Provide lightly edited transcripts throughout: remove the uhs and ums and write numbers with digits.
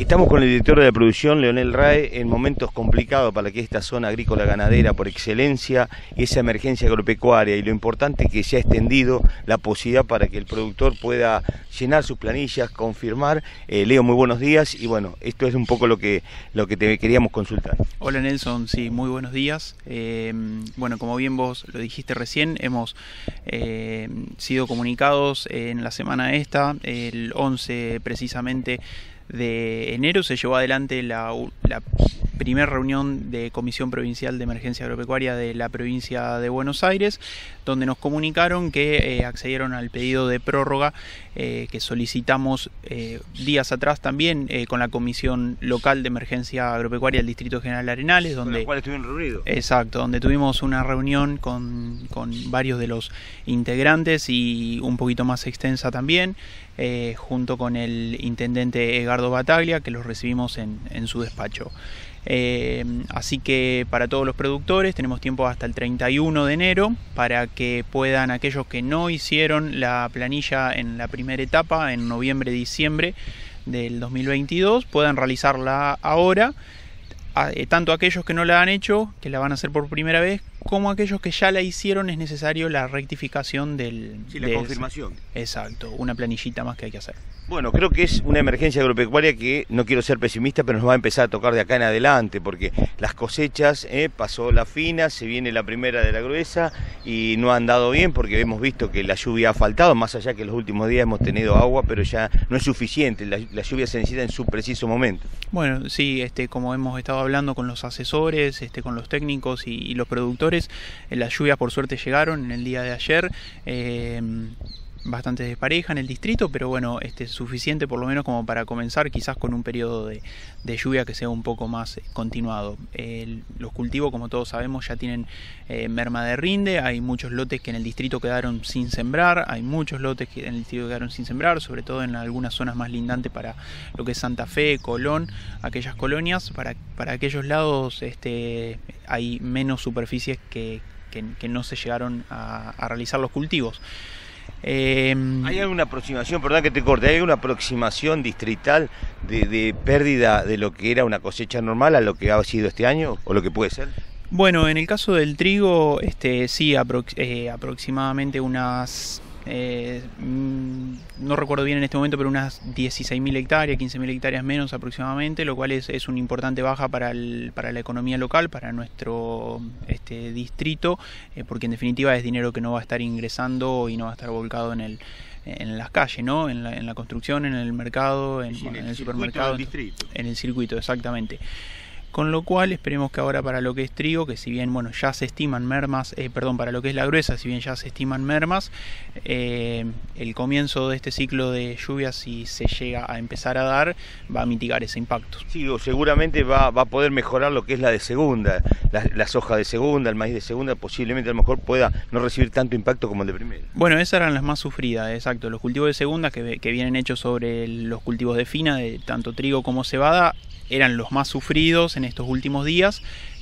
Estamos con el director de la producción, Leonel Rae, en momentos complicados para que esta zona agrícola ganadera por excelencia, esa emergencia agropecuaria y lo importante que se ha extendido la posibilidad para que el productor pueda llenar sus planillas, confirmar. Leo, muy buenos días y bueno, esto es un poco lo que te queríamos consultar. Hola Nelson, sí, muy buenos días. Bueno, como bien vos lo dijiste recién, hemos sido comunicados en la semana esta, el 11 precisamente de enero, se llevó adelante la primera reunión de Comisión Provincial de Emergencia Agropecuaria de la provincia de Buenos Aires, donde nos comunicaron que accedieron al pedido de prórroga que solicitamos días atrás también con la Comisión Local de Emergencia Agropecuaria del Distrito General Arenales, donde, con la cual estuvieron reunidos. Exacto, donde tuvimos una reunión con varios de los integrantes y un poquito más extensa también, junto con el intendente Edgardo Bataglia, que los recibimos en su despacho. Así que para todos los productores tenemos tiempo hasta el 31 de enero para que puedan, aquellos que no hicieron la planilla en la primera etapa, en noviembre-diciembre del 2022, puedan realizarla ahora, tanto aquellos que no la han hecho, que la van a hacer por primera vez, como aquellos que ya la hicieron. Es necesario la rectificación la confirmación. Exacto, una planillita más que hay que hacer. Bueno, creo que es una emergencia agropecuaria que, no quiero ser pesimista, pero nos va a empezar a tocar de acá en adelante, porque las cosechas, pasó la fina, se viene la primera de la gruesa y no ha andado bien, porque hemos visto que la lluvia ha faltado, más allá que los últimos días hemos tenido agua, pero ya no es suficiente, la lluvia se necesita en su preciso momento. Bueno, sí, como hemos estado hablando con los asesores, con los técnicos y los productores, las lluvias por suerte llegaron en el día de ayer, bastante despareja en el distrito, pero bueno, suficiente por lo menos como para comenzar, quizás con un periodo de lluvia que sea un poco más continuado. Los cultivos, como todos sabemos, ya tienen merma de rinde. Hay muchos lotes que en el distrito quedaron sin sembrar, sobre todo en algunas zonas más lindantes para lo que es Santa Fe, Colón, aquellas colonias. Para aquellos lados hay menos superficies que no se llegaron a realizar los cultivos. ¿Hay alguna aproximación, perdón que te corte, hay alguna aproximación distrital de pérdida de lo que era una cosecha normal a lo que ha sido este año o lo que puede ser? Bueno, en el caso del trigo, sí, aproximadamente unas, no recuerdo bien en este momento, pero unas 16.000 hectáreas, 15.000 hectáreas menos aproximadamente, lo cual es una importante baja para la economía local, para nuestro distrito, porque en definitiva es dinero que no va a estar ingresando y no va a estar volcado en las calles, ¿no? En la construcción, en el mercado, en el supermercado, en el circuito, exactamente. Con lo cual esperemos que ahora para lo que es trigo, que si bien bueno ya se estiman mermas, para lo que es la gruesa, si bien ya se estiman mermas, el comienzo de este ciclo de lluvias, si se llega a empezar a dar, va a mitigar ese impacto. Sí, seguramente va a poder mejorar lo que es la de segunda, la soja de segunda, el maíz de segunda, posiblemente a lo mejor pueda no recibir tanto impacto como el de primera. Bueno, esas eran las más sufridas, exacto. Los cultivos de segunda que vienen hechos sobre los cultivos de fina, de tanto trigo como cebada, eran los más sufridos en estos últimos días,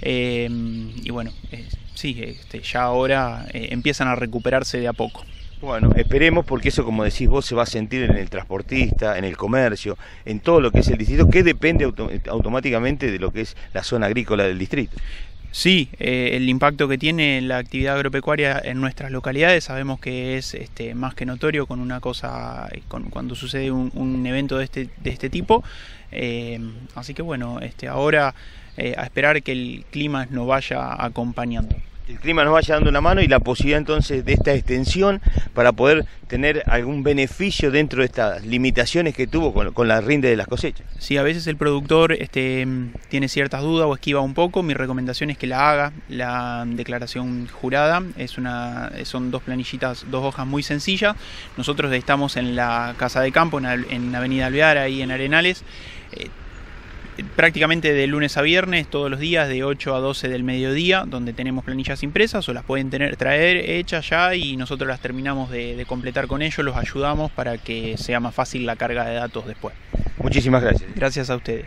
y bueno, sí, ya ahora empiezan a recuperarse de a poco. Bueno, esperemos, porque eso, como decís vos, se va a sentir en el transportista, en el comercio, en todo lo que es el distrito, que depende automáticamente de lo que es la zona agrícola del distrito. Sí, el impacto que tiene la actividad agropecuaria en nuestras localidades sabemos que es más que notorio con una cosa, cuando sucede un evento de este tipo. Así que bueno, ahora a esperar que el clima nos vaya acompañando. El clima nos vaya dando una mano y la posibilidad entonces de esta extensión para poder tener algún beneficio dentro de estas limitaciones que tuvo con la rinde de las cosechas. Sí, a veces el productor tiene ciertas dudas o esquiva un poco. Mi recomendación es que la haga, la declaración jurada. Son dos planillitas, dos hojas muy sencillas. Nosotros estamos en la Casa de Campo, en Avenida Alvear, ahí en Arenales. Prácticamente de lunes a viernes, todos los días de 8 a 12 del mediodía, donde tenemos planillas impresas o las pueden traer hechas ya y nosotros las terminamos de completar con ellos, los ayudamos para que sea más fácil la carga de datos después. Muchísimas gracias. Gracias a ustedes.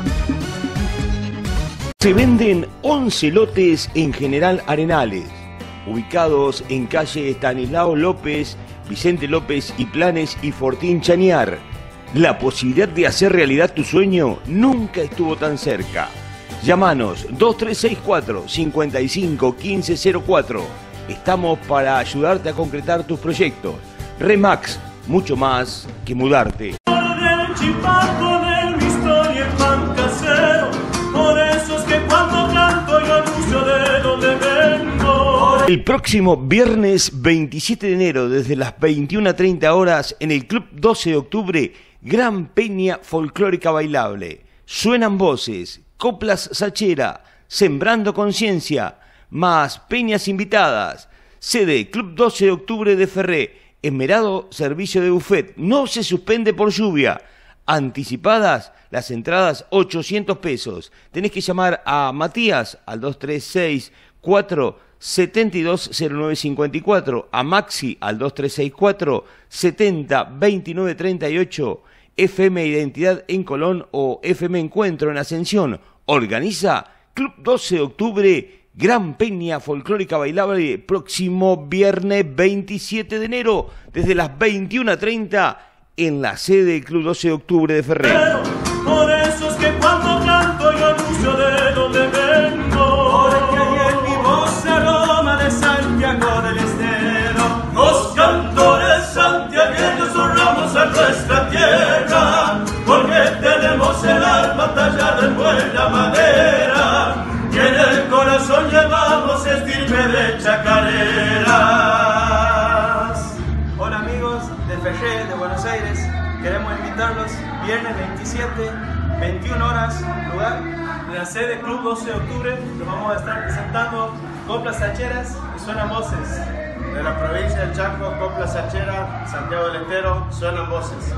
Se venden 11 lotes en General Arenales. ubicados en calle Estanislao López, Vicente López y Planes y Fortín Chañar. La posibilidad de hacer realidad tu sueño nunca estuvo tan cerca. Llámanos 2364 55 1504. Estamos para ayudarte a concretar tus proyectos. Remax, mucho más que mudarte. El próximo viernes 27 de enero, desde las 21:30 horas, en el Club 12 de Octubre, Gran Peña Folclórica Bailable. Suenan voces, coplas sachera, sembrando conciencia, más peñas invitadas. Sede Club 12 de Octubre de Ferré, esmerado servicio de buffet, no se suspende por lluvia. Anticipadas, las entradas 800 pesos. Tenés que llamar a Matías al 2364 720954, a Maxi al 2364 70 29 38, FM Identidad en Colón o FM Encuentro en Ascensión. Organiza Club 12 de Octubre, Gran Peña Folclórica Bailable, próximo viernes 27 de enero, desde las 21:30 en la sede del Club 12 de Octubre de Ferré. Por eso es que cuando canto yo anuncio de donde vengo, porque hay en mi voz aroma de Santiago del Estero. Los cantores santiagueños honramos a nuestra tierra, porque tenemos el alma tallada en buena madera, y en el corazón llevamos estirpe de chacareras. Hola amigos de Ferré, de Buenos Aires, queremos invitarlos viernes 27, 21 horas, lugar En la sede Club 12 de Octubre nos vamos a estar presentando coplas sacheras y suenan voces. De la provincia del Chaco, copla sachera, Santiago del Estero, suenan voces.